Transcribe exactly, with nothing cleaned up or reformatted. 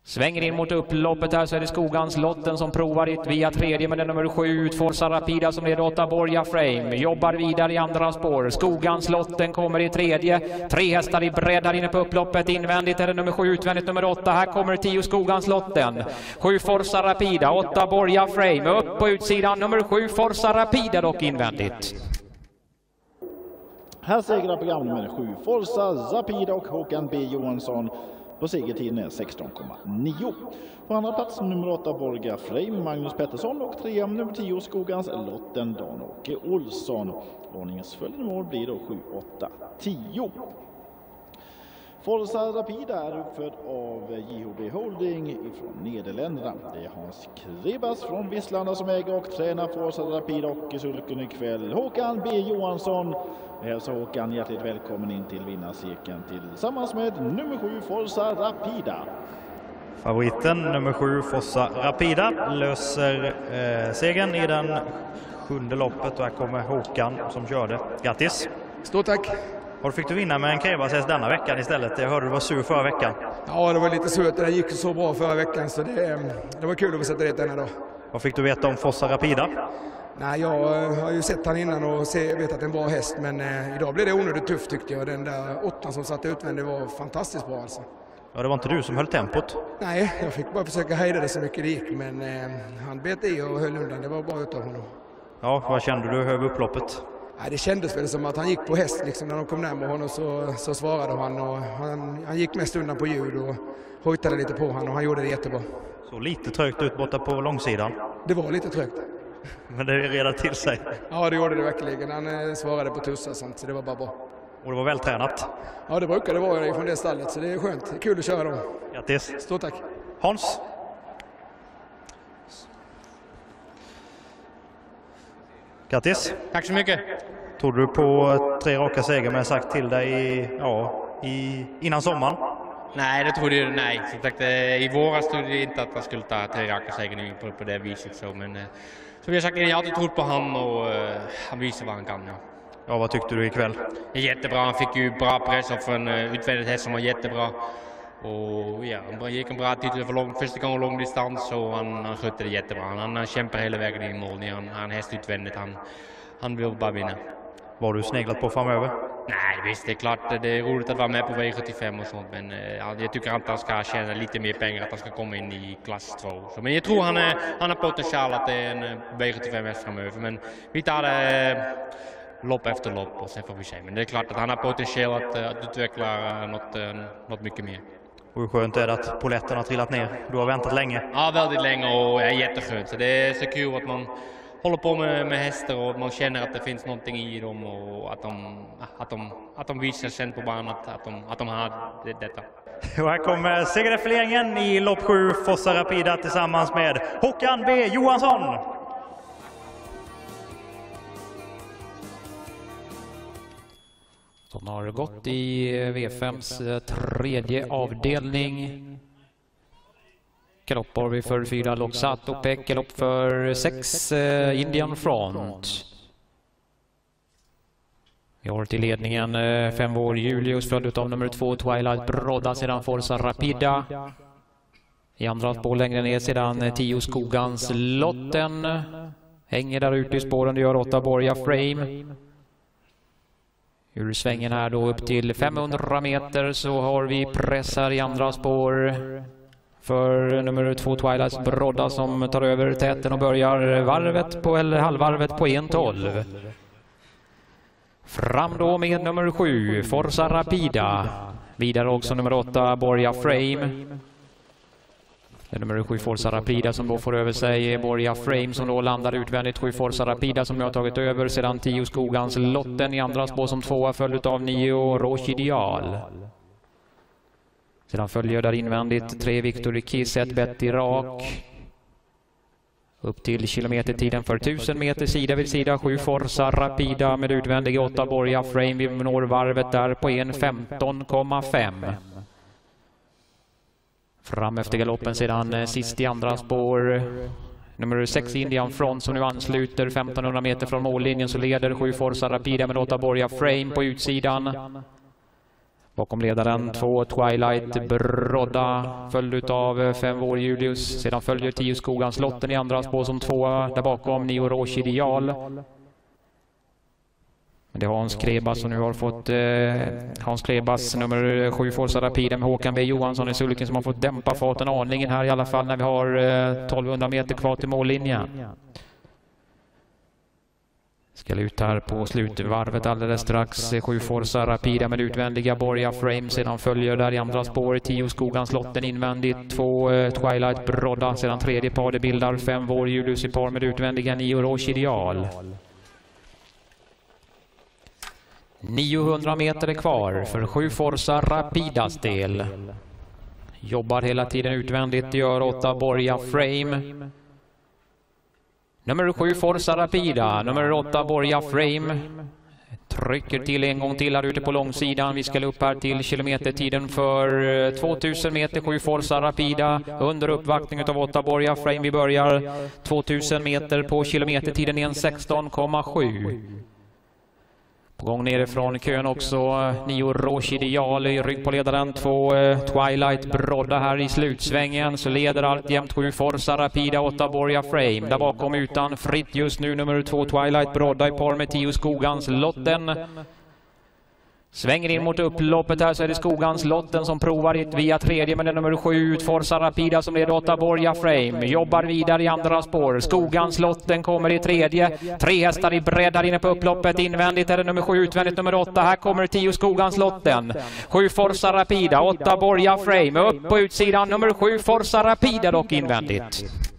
Svänger in mot upploppet här, så är det Skogans Lotten som provar it via tredje med den nummer sju ut Forza Rapida som leder åtta Borja Frame. Jobbar vidare i andra spår. Skogans Lotten kommer i tredje. Tre hästar i bredd här inne på upploppet. Invändigt är det nummer sju, utvändigt nummer åtta. Här kommer tio Skogans Lotten. sju Forza Rapida, åtta Borja Frame. Upp på utsidan nummer sju Forza Rapida dock invändigt. Här segrar program nummer sju Forza Rapida och Håkan B Johansson. På segertiden är sexton komma nio. På andra plats nummer åtta Borja Frame, Magnus Pettersson, och tre nummer tio Skogans Lotten, Dan-Åke Olsson. Ordningsföljande mål blir då sju, åtta, tio. Forza Rapida är uppförd av J H B Holding från Nederländerna. Det är Hans Krebas från Visslanda som äger och tränar Forza Rapida, och i sulken ikväll Håkan B Johansson. Jag hälsar Håkan hjärtligt välkommen in till vinnarcirkeln tillsammans med nummer sju Forza Rapida. Favoriten nummer sju Forza Rapida löser eh, segern i den sjunde loppet, och här kommer Håkan som körde. Grattis! Stort tack! Och fick du vinna med en Krebas denna veckan istället? Jag hörde du var sur förra veckan. Ja, det var lite surt. Det gick så bra förra veckan, så det, det var kul att få sätta det denna dag. Vad fick du veta om Forza Rapida? Nej, jag har ju sett han innan och se, vet att det är en bra häst, men eh, idag blev det onödigt tufft tyckte jag. Den där åttan som satt utvändigt var fantastiskt bra alltså. Ja, det var inte du som höll tempot? Nej, jag fick bara försöka hejda det så mycket det gick, men eh, han bet i och höll undan. Det var bra utav honom. Ja, vad kände du över upploppet? Ja, det kändes väl som att han gick på häst liksom. När de kom närmare honom så, så svarade han, och han, han gick mest undan på ljud och hojtade lite på han, och han gjorde det jättebra. Så lite trögt ut borta på långsidan? Det var lite trögt. Men det redade till sig? Ja, det gjorde det verkligen. Han eh, svarade på tussar och sånt, så det var bara bra. Och det var vältränat? Ja, det brukar det vara från det stallet, så det är skönt. Det är kul att köra dem. Grattis! Stort tack! Hans? Grattis! Tack så mycket! Trodde du på tre raka segrar, men jag sagt till dig ja, i, innan sommaren? Nej, det trodde jag nej. Som sagt, i våras trodde jag inte att jag skulle ta tre raka segrar på, på det viset. Så, men som jag sagt, jag har alltid trott på han, och uh, han visar vad han kan. Ja. Ja, vad tyckte du ikväll? Jättebra, han fick ju bra press av en uh, utvändigt häst som var jättebra. Och ja, han gick en bra titel för lång, första gången lång distans, och han, han skötte det jättebra. Han, han kämpar hela vägen in i mål. Han, han häst utvändigt, han, han vill bara vinna. Vad har du sneglat på framöver? Nej, visst, det är klart det är roligt att vara med på V sjuttiofem och sånt, men ja, jag tycker att han ska tjäna lite mer pengar, att han ska komma in i klass två. Så, men jag tror han är, han har potential att det är en V sjuttiofem häst framöver, men vi tar det lopp efter lopp och sen får vi se. Men det är klart att han har potential att, att utveckla något, något mycket mer. Och hur skönt är det att poletten har trillat ner? Du har väntat länge. Ja, väldigt länge, och ja, jätteskönt. Så det är så kul att man håller på med, med hästar, och man känner att det finns någonting i dem, och att de, att de, att de visar sen på banan att, att, de, att de har det, detta. Och här kommer segerdefieringen i lopp sju Forza Rapida tillsammans med Håkan B Johansson. De har gått i V fems tredje avdelning. Galopp har vi för fyra Loxat och Peck. Galopp för sex eh, Indian Front. Vi har till ledningen eh, fem år Julius, följd av nummer två Twilight Brodda, sedan Forza Rapida. I andra spår längre ner sedan eh, tio Skogans Lotten. Hänger där ute i spåren, det gör åtta Borja Frame. Ur svängen här då upp till femhundra meter så har vi pressar i andra spår för nummer två Twilight Brodda som tar över täten och börjar varvet på, eller halvvarvet på en tolv. Fram då med nummer sju Forza Rapida. Vidare också nummer åtta Borja Frame. Det är nummer sju Forza Rapida som då får över sig Borja Frame som då landar utvändigt. sju Forza Rapida som nu har tagit över sedan tio Skogans Lotten i andra spår som tvåa, följt av nio Rochidial. Sedan följer där invändigt tre Victor Kiss, ett Betty Rak. Upp till kilometertiden för tusen meter sida vid sida. sju Forza Rapida med utvändig åtta Borja Frame. Vi når varvet där på en femton komma fem. Fram efter galoppen sedan sist i andra spår. Nummer sex Indian Front som nu ansluter femtonhundra meter från mållinjen, så leder sju Forza Rapida med åtta Borja Frame på utsidan. Bakom ledaren två Twilight Brodda, följd av fem Vår Julius. Sedan följer tio Skogans Lotten i andra spår som tvåa. Där bakom nio Roche Ideal. Det har Hans Klebas som nu har fått eh, Hans Klebas nummer sju Forza Rapida med Håkan B Johansson i sulken som har fått dämpa farten aningen här i alla fall när vi har eh, tolvhundra meter kvar till mållinjen. Ska ut här på slutvarvet alldeles strax. Sju Forza Rapida med utvändiga Borja Frame. Sedan följer där i andra spår tio Skogans Lotten invändigt. Två eh, Twilight Brodda. Sedan tredje par det bildar fem Vår Julius i par med utvändiga nio Roche Ideal. niohundra meter är kvar för sju Forza Rapidas del. Jobbar hela tiden utvändigt, gör åtta Borja Frame. Nummer sju Forza Rapida, nummer åtta Borja Frame. Trycker till en gång till här ute på långsidan. Vi ska upp här till kilometertiden för tvåtusen meter, sju Forza Rapida. Under uppvaktning av åtta Borja Frame. Vi börjar tvåtusen meter på kilometertiden en sexton komma sju. På gång nerifrån kön också nio Roche Ideal i rygg på ledaren. Två Twilight Brodda här i slutsvängen. Så leder alltjämt sju Forza Rapida, åtta Borja Frame. Där bakom utan fritt just nu nummer två Twilight Brodda i par med tio Skogans Lotten. Svänger in mot upploppet här så är det Skogans Lotten som provar it via tredje med den nummer sju Forza Rapida som leder åtta Borja Frame. Jobbar vidare i andra spår. Skogans Lotten kommer i tredje. Tre hästar i breddar inne på upploppet. Invändigt är det nummer sju, utvändigt nummer åtta. Här kommer tio Skogans Lotten. sju Forza Rapida, åtta Borja Frame. Upp på utsidan nummer sju Forza Rapida dock invändigt.